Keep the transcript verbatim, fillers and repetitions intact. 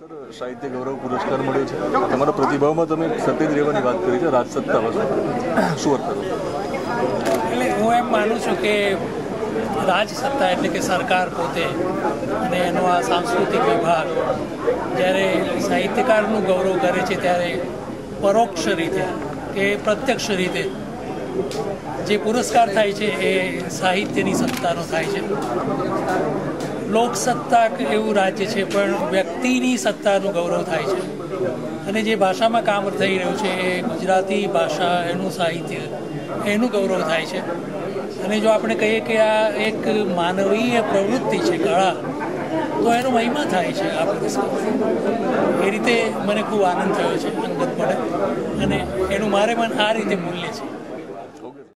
Sir, સાહિત્ય ગૌરવ પુરસ્કાર મળ્યો છે. તમારા પ્રતિભાવમાં તમે સતત રહેવાની વાત કરી છે રાજસત્તા વસ્તુ શું અર્થ? એટલે હું એમ માનું છું કે રાજસત્તા એટલે કે સરકાર પોતે અને એનો આ સાંસ્કૃતિક વિભાગ જ્યારે સાહિત્યકારનું ગૌરવ કરે છે ત્યારે પરોક્ષ રીતે કે પ્રત્યક્ષ રીતે જે પુરસ્કાર થાય છે એ સાહિત્યની સત્તાનો થાય છે. લોકસત્તા એવું રાજ્ય છે પણ વ્યક્તિની સત્તાનું ગૌરવ થાય છે. અને જે ભાષામાં કામ થઈ રહ્યું છે એ ગુજરાતી ભાષા, એનું સાહિત્ય, એનું ગૌરવ થાય છે. અને જો આપણે કહીએ કે આ એક માનવીય પ્રવૃત્તિ છે, કળા, તો એનો મહિમા થાય છે આ પુરસ્કાર. એ રીતે મને ખૂબ આનંદ થયો છે અંગતપણે, અને એનું મારે મન આ રીતે મૂલ્ય છે.